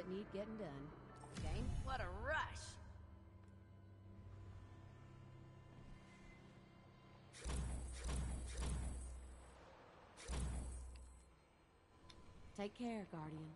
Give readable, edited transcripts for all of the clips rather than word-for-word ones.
need getting done. Game? What a rush! Take care, Guardian.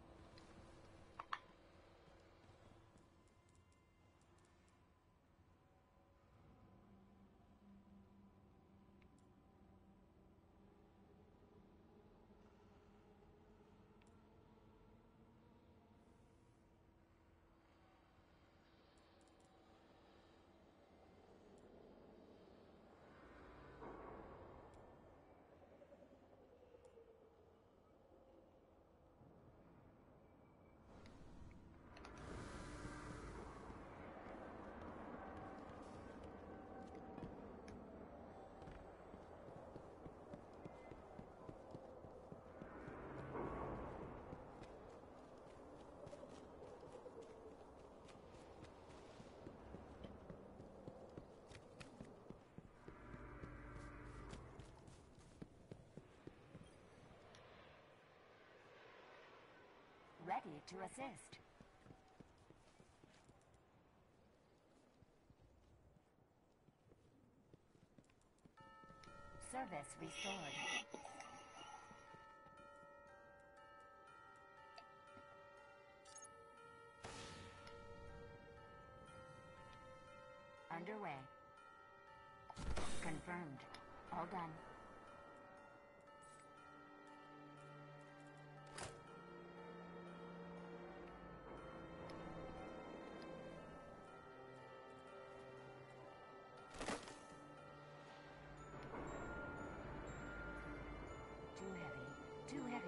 Ready to assist. Service restored. Underway. Confirmed. All done. Too heavy.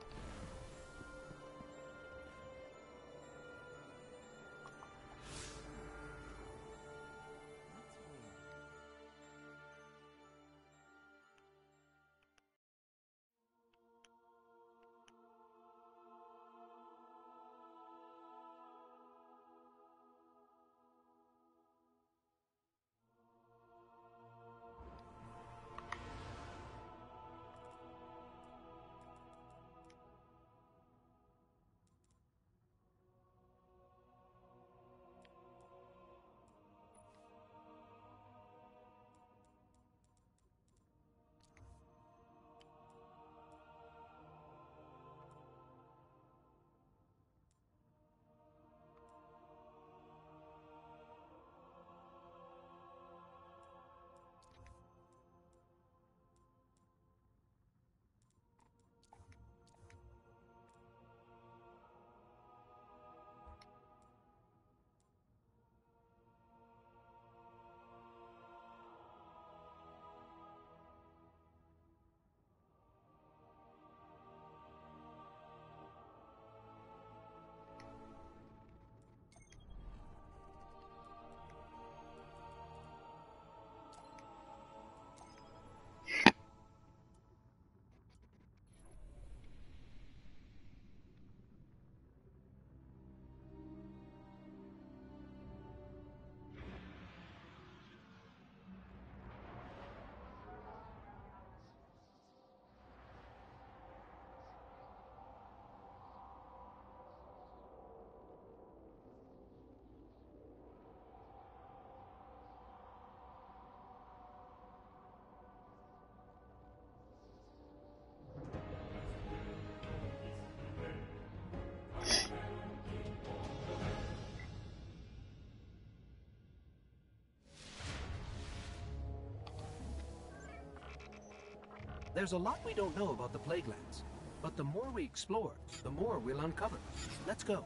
There's a lot we don't know about the Plague Lands, but the more we explore, the more we'll uncover. Let's go.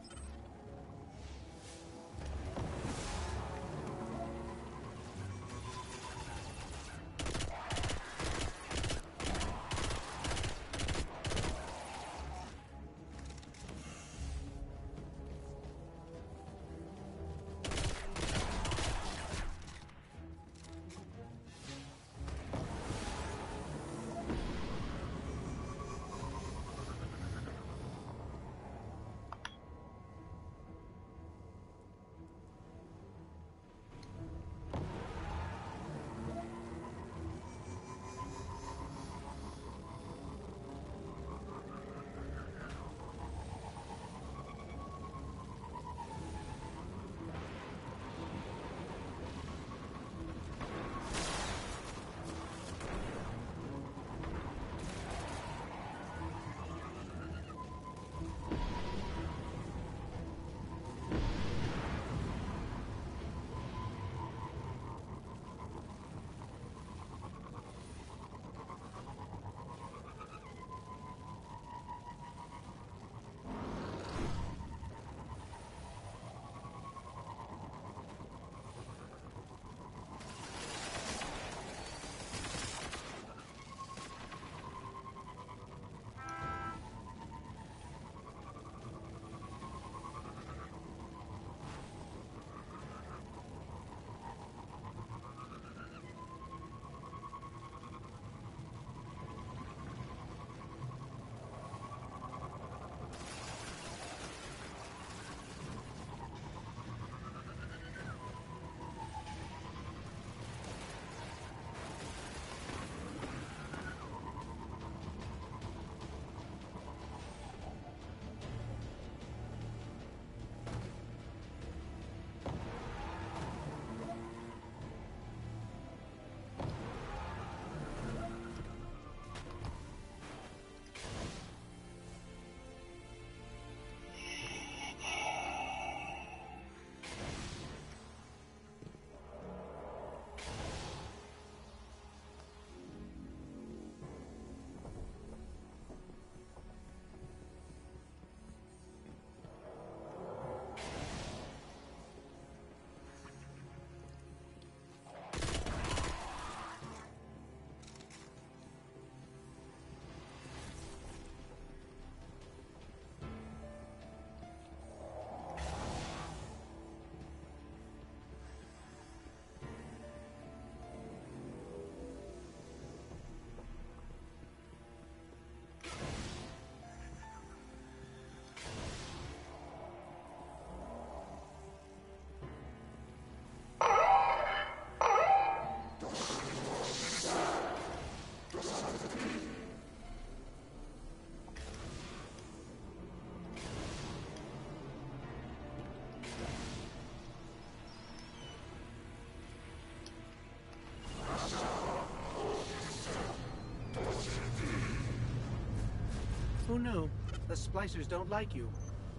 The splicers don't like you.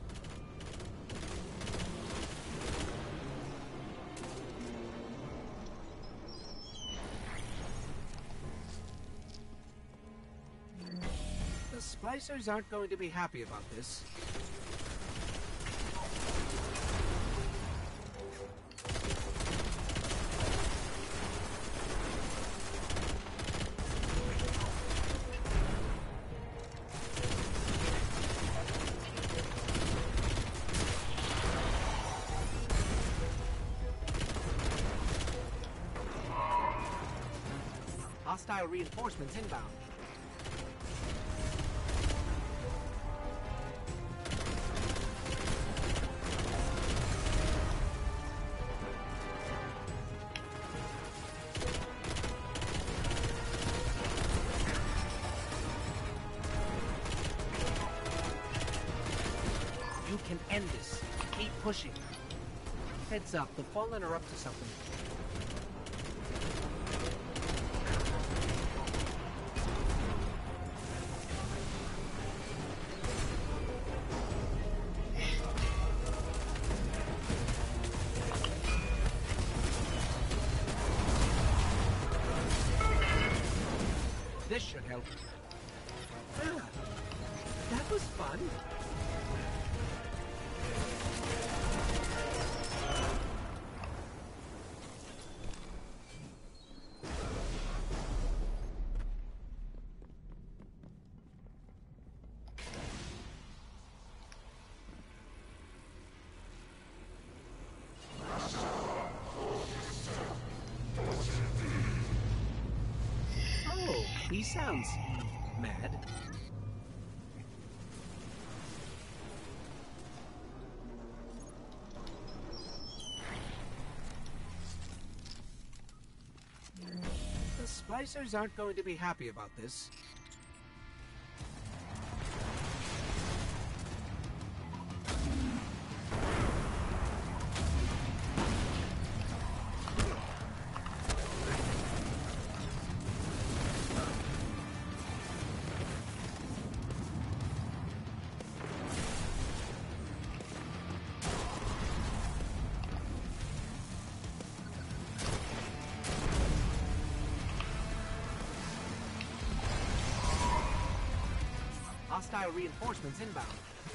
The splicers aren't going to be happy about this. Hostile reinforcements inbound. You can end this. Keep pushing. Heads up, the Fallen are up to something. This should help. Ah, that was fun. Oh, he sounds mad. The splicers aren't going to be happy about this. Hostile reinforcements inbound.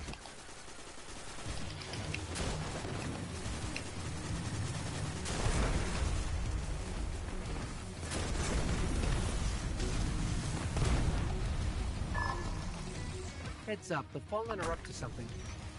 Heads up, the Fallen are up to something.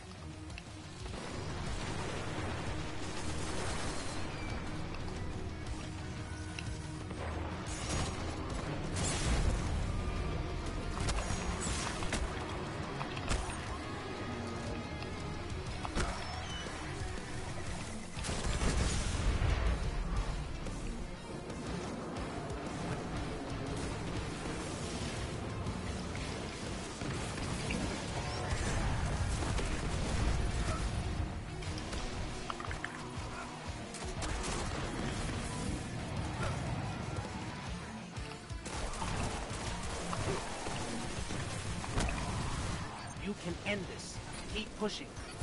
You can end this. Keep pushing.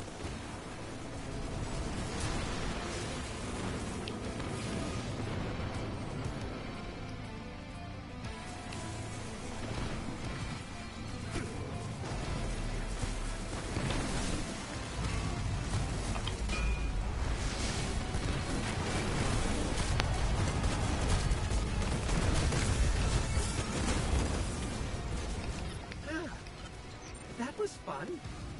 That was fun.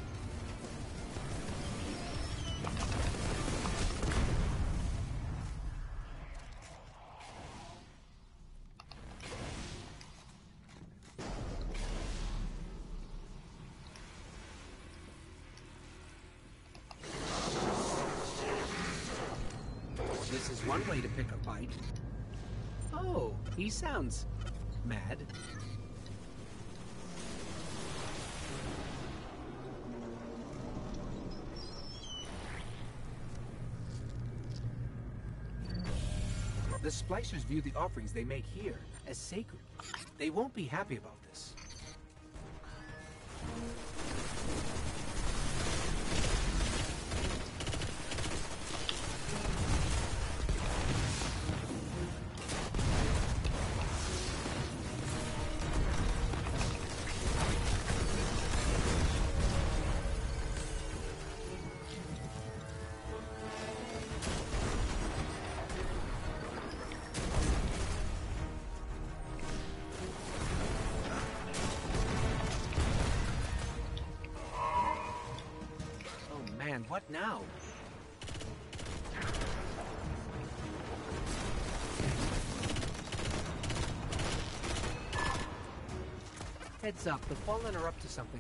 This is one way to pick a fight. Oh, he sounds mad. The splicers view the offerings they make here as sacred. They won't be happy about this. And what now? Heads up, the Fallen are up to something.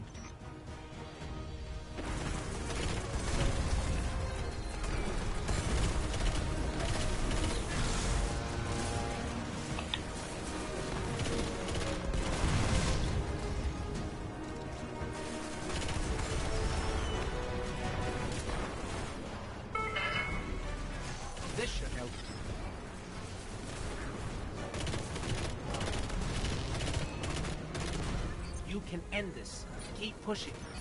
This should help. You can end this. Keep pushing.